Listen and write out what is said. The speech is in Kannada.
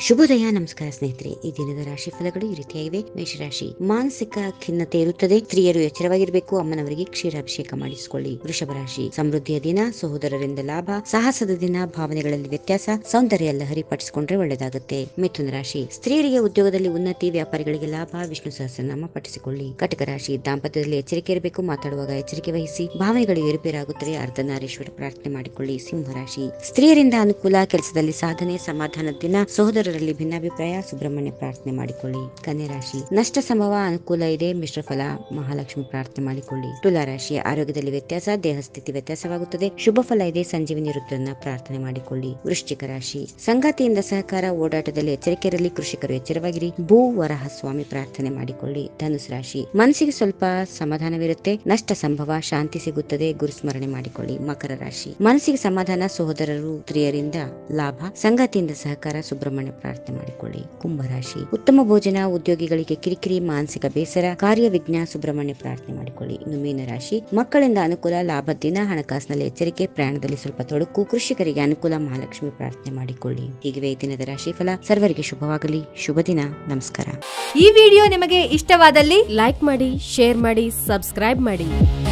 ಶುಭೋದಯ. ನಮಸ್ಕಾರ ಸ್ನೇಹಿತರೆ, ಈ ದಿನದ ರಾಶಿ ಫಲಗಳು ಈ ರೀತಿಯಾಗಿವೆ. ಮೇಷರಾಶಿ, ಮಾನಸಿಕ ಖಿನ್ನತೆ ಇರುತ್ತದೆ. ಸ್ತ್ರೀಯರು ಎಚ್ಚರವಾಗಿರಬೇಕು. ಅಮ್ಮನವರಿಗೆ ಕ್ಷೀರಾಭಿಷೇಕ ಮಾಡಿಸಿಕೊಳ್ಳಿ. ವೃಷಭ ರಾಶಿ, ಸಮೃದ್ಧಿಯ ದಿನ, ಸಹೋದರರಿಂದ ಲಾಭ, ಸಾಹಸದ ದಿನ, ಭಾವನೆಗಳಲ್ಲಿ ವ್ಯತ್ಯಾಸ, ಸೌಂದರ್ಯ ಲಹರಿ ಪಠಿಸಿಕೊಂಡ್ರೆ ಒಳ್ಳೆಯದಾಗುತ್ತೆ. ಮಿಥುನ ರಾಶಿ, ಸ್ತ್ರೀಯರಿಗೆ ಉದ್ಯೋಗದಲ್ಲಿ ಉನ್ನತಿ, ವ್ಯಾಪಾರಿಗಳಿಗೆ ಲಾಭ, ವಿಷ್ಣು ಸಹಸ್ರನಾಮ ಪಠಿಸಿಕೊಳ್ಳಿ. ಕಟಕ ರಾಶಿ, ದಾಂಪತ್ಯದಲ್ಲಿ ಎಚ್ಚರಿಕೆ ಇರಬೇಕು. ಮಾತಾಡುವಾಗ ಎಚ್ಚರಿಕೆ ವಹಿಸಿ. ಭಾವನೆಗಳು ಏರುಪೇರಾಗುತ್ತವೆ. ಅರ್ಧನಾರೀಶ್ವರ ಪ್ರಾರ್ಥನೆ ಮಾಡಿಕೊಳ್ಳಿ. ಸಿಂಹರಾಶಿ, ಸ್ತ್ರೀಯರಿಂದ ಅನುಕೂಲ, ಕೆಲಸದಲ್ಲಿ ಸಾಧನೆ, ಸಮಾಧಾನದ ದಿನ, ಸಹೋದರರಲ್ಲಿ ಭಿನ್ನಾಭಿಪ್ರಾಯ, ಸುಬ್ರಹ್ಮಣ್ಯ ಪ್ರಾರ್ಥನೆ ಮಾಡಿಕೊಳ್ಳಿ. ಕನ್ಯಾ ರಾಶಿ, ನಷ್ಟ ಸಂಭವ, ಅನುಕೂಲ ಇದೆ, ಮಿಶ್ರ ಫಲ, ಮಹಾಲಕ್ಷ್ಮಿ ಪ್ರಾರ್ಥನೆ ಮಾಡಿಕೊಳ್ಳಿ. ತುಲಾ ರಾಶಿ, ಆರೋಗ್ಯದಲ್ಲಿ ವ್ಯತ್ಯಾಸ, ದೇಹ ಸ್ಥಿತಿ ವ್ಯತ್ಯಾಸವಾಗುತ್ತದೆ, ಶುಭ ಫಲ ಇದೆ, ಸಂಜೀವಿನಿ ರುದ್ರನ್ನ ಪ್ರಾರ್ಥನೆ ಮಾಡಿಕೊಳ್ಳಿ. ವೃಶ್ಚಿಕ ರಾಶಿ, ಸಂಗಾತಿಯಿಂದ ಸಹಕಾರ, ಓಡಾಟದಲ್ಲಿ ಎಚ್ಚರಿಕೆ ಇರಲಿ, ಕೃಷಿಕರು ಎಚ್ಚರವಾಗಿರಿ, ಭೂ ವರಹ ಸ್ವಾಮಿ ಪ್ರಾರ್ಥನೆ ಮಾಡಿಕೊಳ್ಳಿ. ಧನುಸ್ ರಾಶಿ, ಮನಸ್ಸಿಗೆ ಸ್ವಲ್ಪ ಸಮಾಧಾನವಿರುತ್ತೆ, ನಷ್ಟ ಸಂಭವ, ಶಾಂತಿ ಸಿಗುತ್ತದೆ, ಗುರುಸ್ಮರಣೆ ಮಾಡಿಕೊಳ್ಳಿ. ಮಕರ ರಾಶಿ, ಮನಸ್ಸಿಗೆ ಸಮಾಧಾನ, ಸಹೋದರರು ಸ್ತ್ರೀಯರಿಂದ ಲಾಭ, ಸಂಗಾತಿಯಿಂದ ಸಹಕಾರ, ಸುಬ್ರಹ್ಮಣ್ಯ ಪ್ರಾರ್ಥನೆ ಮಾಡಿಕೊಳ್ಳಿ. ಕುಂಭರಾಶಿ, ಉತ್ತಮ ಭೋಜನ, ಉದ್ಯೋಗಿಗಳಿಗೆ ಕಿರಿಕಿರಿ, ಮಾನಸಿಕ ಬೇಸರ, ಕಾರ್ಯ ವಿಘ್ನ, ಸುಬ್ರಹ್ಮಣ್ಯ ಪ್ರಾರ್ಥನೆ ಮಾಡಿಕೊಳ್ಳಿ. ಇನ್ನು ಮೀನರಾಶಿ, ಮಕ್ಕಳಿಂದ ಅನುಕೂಲ, ಲಾಭ ದಿನ, ಹಣಕಾಸಿನಲ್ಲಿ ಎಚ್ಚರಿಕೆ, ಪ್ರಯಾಣದಲ್ಲಿ ಸ್ವಲ್ಪ ತೊಡಕು, ಕೃಷಿಕರಿಗೆ ಅನುಕೂಲ, ಮಹಾಲಕ್ಷ್ಮಿ ಪ್ರಾರ್ಥನೆ ಮಾಡಿಕೊಳ್ಳಿ. ಹೀಗಿವೆ ಈ ದಿನದ ರಾಶಿ ಫಲ. ಸರ್ವರಿಗೆ ಶುಭವಾಗಲಿ. ಶುಭ ದಿನ. ನಮಸ್ಕಾರ. ಈ ವಿಡಿಯೋ ನಿಮಗೆ ಇಷ್ಟವಾದಲ್ಲಿ ಲೈಕ್ ಮಾಡಿ, ಶೇರ್ ಮಾಡಿ, ಸಬ್ಸ್ಕ್ರೈಬ್ ಮಾಡಿ.